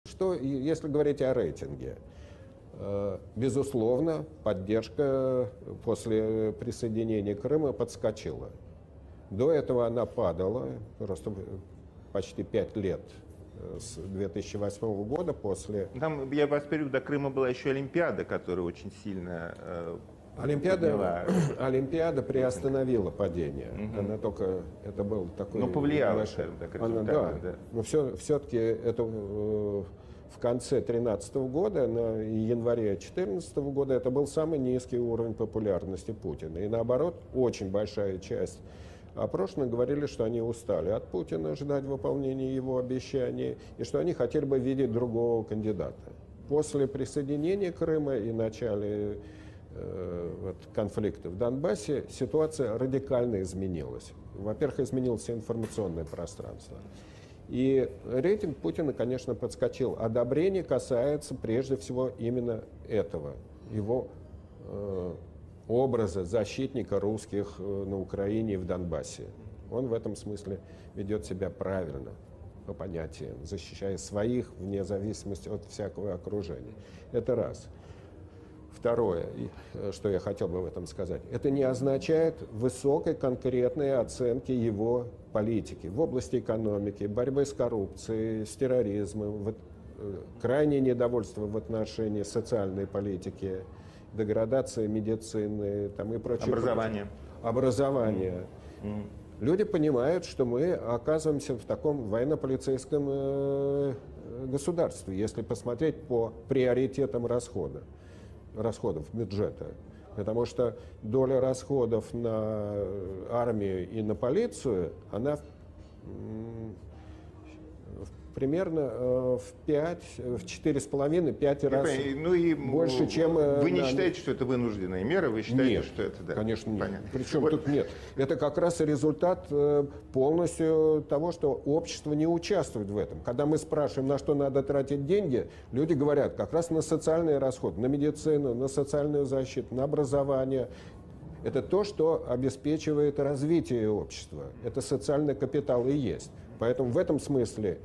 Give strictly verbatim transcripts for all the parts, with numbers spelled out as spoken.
Что, если говорить о рейтинге? Безусловно, поддержка после присоединения Крыма подскочила. До этого она падала, просто почти пять лет, с две тысячи восьмого года после... Там, я вас перейду, до Крыма была еще Олимпиада, которая очень сильно... Э, Олимпиада, Олимпиада приостановила падение. Угу. Она только... Это был такой... Но повлияла. Она, да, да. Но все, все-таки это... В конце две тысячи тринадцатого года, на январе две тысячи четырнадцатого года, это был самый низкий уровень популярности Путина. И наоборот, очень большая часть опрошенных говорили, что они устали от Путина ждать выполнения его обещаний, и что они хотели бы видеть другого кандидата. После присоединения Крыма и начала э, вот, конфликта в Донбассе ситуация радикально изменилась. Во-первых, изменилось информационное пространство. И рейтинг Путина, конечно, подскочил. Одобрение касается прежде всего именно этого, его э, образа защитника русских э, на Украине и в Донбассе. Он в этом смысле ведет себя правильно, по понятиям, защищая своих вне зависимости от всякого окружения. Это раз. Второе, что я хотел бы в этом сказать, это не означает высокой конкретной оценки его политики в области экономики, борьбы с коррупцией, с терроризмом, вот, крайнее недовольство в отношении социальной политики, деградация медицины там, и прочее. Образование. Прочее. Образование. Mm. Люди понимают, что мы оказываемся в таком военно-полицейском э, государстве, если посмотреть по приоритетам расхода. расходов бюджета, потому что доля расходов на армию и на полицию, она примерно в пять, в четыре с половиной, пять раз ну и больше, чем... Вы не на... считаете, что это вынужденные меры? Вы считаете, нет, что это... Да, конечно, нет. Понятно. Причем вот. тут нет. Это как раз результат полностью того, что общество не участвует в этом. Когда мы спрашиваем, на что надо тратить деньги, люди говорят как раз на социальные расходы, на медицину, на социальную защиту, на образование. Это то, что обеспечивает развитие общества. Это социальный капитал и есть. Поэтому в этом смысле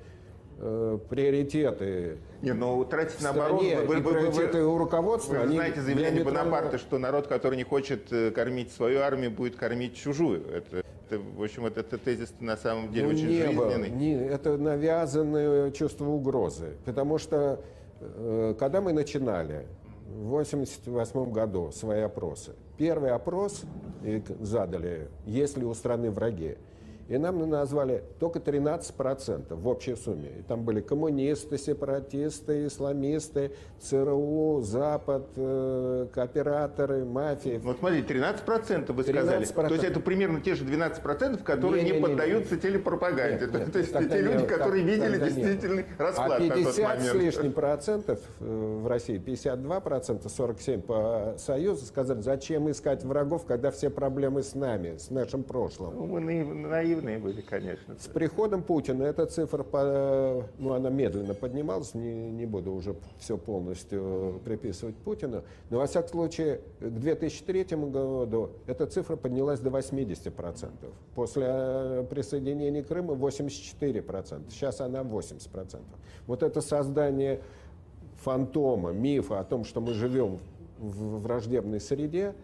приоритеты не, но тратить наоборот, вы, вы, приоритеты вы, у руководства. Вы они знаете заявление Бонапарта, что народ, который не хочет кормить свою армию, будет кормить чужую. Это, это, в общем, вот этот тезис на самом деле ну, очень не жизненный. Было, не, это навязанное чувство угрозы. Потому что, когда мы начинали в восемьдесят восьмом году свои опросы, первый опрос задали, есть ли у страны враги. И нам назвали только тринадцать процентов в общей сумме. И там были коммунисты, сепаратисты, исламисты, ЦРУ, Запад, э, кооператоры, мафия. Вот смотрите, тринадцать процентов вы сказали. То есть это примерно те же двенадцать процентов, которые не, не, не поддаются не, не. телепропаганде. Нет, нет, то есть те люди, не, которые так, видели действительный расклад а пятьдесят на тот момент. с лишним процентов в России, пятьдесят два процента, сорок семь процентов по Союзу сказали, зачем искать врагов, когда все проблемы с нами, с нашим прошлым. Ну, мы наивны. Были, конечно. С приходом Путина эта цифра, ну, она медленно поднималась, не, не буду уже все полностью приписывать Путину, но, во всяком случае, к две тысячи третьему году эта цифра поднялась до восьмидесяти процентов. После присоединения Крыма восемьдесят четыре процента, сейчас она восемьдесят процентов. Вот это создание фантома, мифа о том, что мы живем в враждебной среде,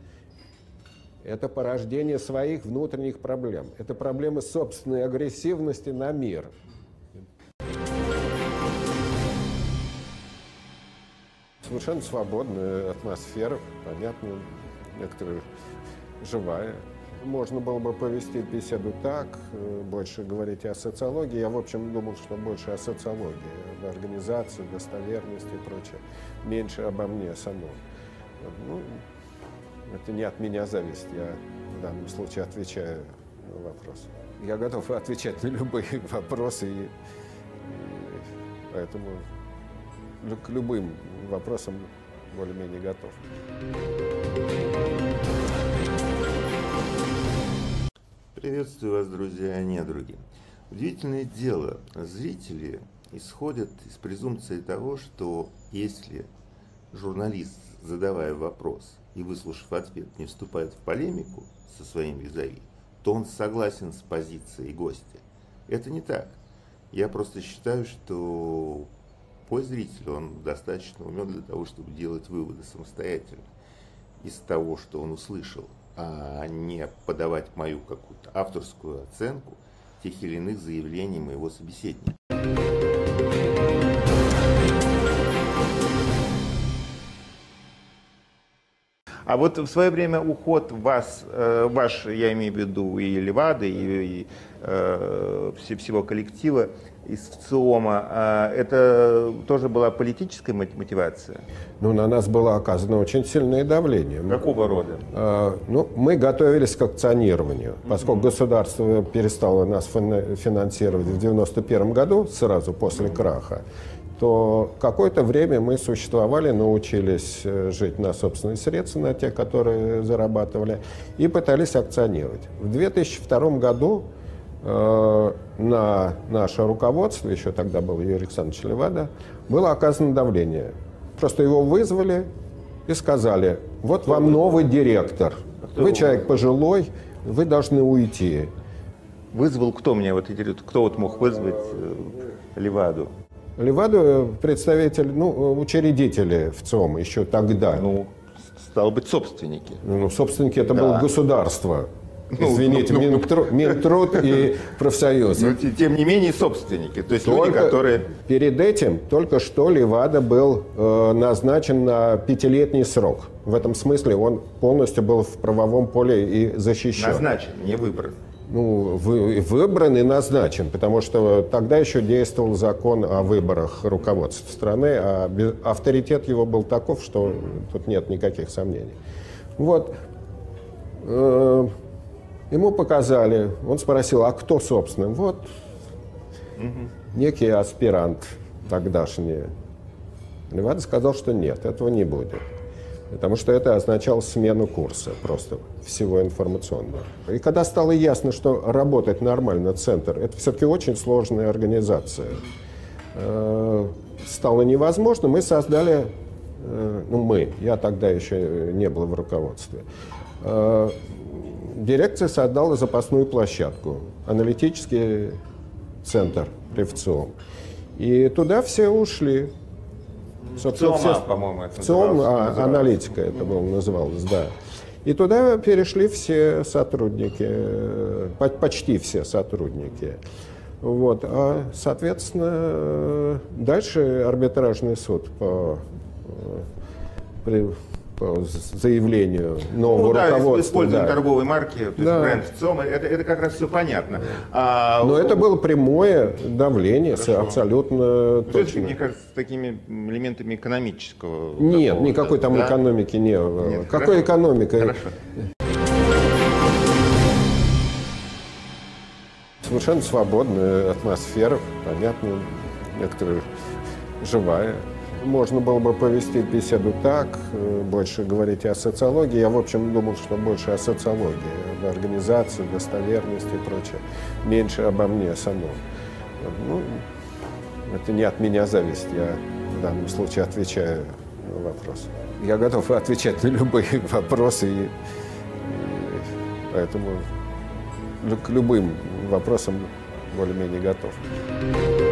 это порождение своих внутренних проблем. Это проблемы собственной агрессивности на мир. Совершенно свободная атмосфера, понятно, некоторые живая. Можно было бы повести беседу так, больше говорить о социологии. Я, в общем, думал, что больше о социологии, об организации, достоверности и прочее. Меньше обо мне самом. Ну, это не от меня зависит, я в данном случае отвечаю на вопросы. Я готов отвечать на любые вопросы, и, и поэтому к любым вопросам более-менее готов. Приветствую вас, друзья и недруги. Удивительное дело, зрители исходят из презумпции того, что если журналист, задавая вопрос и выслушав ответ, не вступает в полемику со своим визави, то он согласен с позицией гостя. Это не так. Я просто считаю, что слепой зритель, он достаточно умен для того, чтобы делать выводы самостоятельно из того, что он услышал, а не подавать мою какую-то авторскую оценку тех или иных заявлений моего собеседника. А вот в свое время уход вас, ваш, я имею в виду и Левады, и, и э, всего коллектива из ВЦИОМа, это тоже была политическая мотивация? Ну, на нас было оказано очень сильное давление. Какого рода? Э, ну, мы готовились к акционированию, поскольку mm-hmm. государство перестало нас финансировать в девяносто первом году, сразу после mm-hmm. краха, то какое-то время мы существовали, научились жить на собственные средства, на те, которые зарабатывали, и пытались акционировать. В две тысячи втором году э, на наше руководство, еще тогда был Юрий Александрович Левада, было оказано давление. Просто его вызвали и сказали: вот вам новый директор, вы человек пожилой, вы должны уйти. Вызвал кто мне вот интересует, кто вот мог вызвать Леваду? Леваду представитель, ну, учредители ВЦИОМа еще тогда. Ну, стало быть, собственники. Ну, собственники это да. было государство. Ну, Извините, ну, ну, Минтруд, Минтруд и профсоюз. Но тем не менее собственники, то есть только люди, которые... Перед этим только что Левада был э, назначен на пятилетний срок. В этом смысле он полностью был в правовом поле и защищен. Назначен, не выбран. Ну, вы, выбран и назначен, потому что тогда еще действовал закон о выборах руководства страны, а без, авторитет его был таков, что тут нет никаких сомнений. Вот. Э, ему показали, он спросил, а кто, собственно? Вот угу. некий аспирант тогдашний. Левада сказал, что нет, этого не будет. Потому что это означало смену курса просто всего информационного. И когда стало ясно, что работать нормально центр, это все-таки очень сложная организация, э, стало невозможно, мы создали, э, ну мы, я тогда еще не был в руководстве, э, дирекция создала запасную площадку, аналитический центр при ВЦИОМ. И туда все ушли. Собственно, ВЦИОМа, все... по-моему, это ВЦИОМ, а, аналитика это было, называлось, да. И туда перешли все сотрудники, почти все сотрудники. Вот. А, соответственно, дальше арбитражный суд по, по заявлению нового ну, да, руководства. Использование да. торговой марки, то есть да. бренд ВЦИОМа, это, это как раз все понятно. А, Но это было прямое давление, хорошо. Абсолютно то точно. есть, мне кажется, с такими элементами экономического... Нет, такого, никакой там да? экономики не было. Нет, Какой хорошо. экономика? Хорошо. Совершенно свободная атмосфера, понятно, некоторые живая. Можно было бы повести беседу так, больше говорить о социологии. Я, в общем, думал, что больше о социологии, об организации, достоверности и прочее. Меньше обо мне самом. Ну, это не от меня зависит. Я в данном случае отвечаю на вопросы. Я готов отвечать на любые вопросы, и, и поэтому к любым вопросам более-менее готов.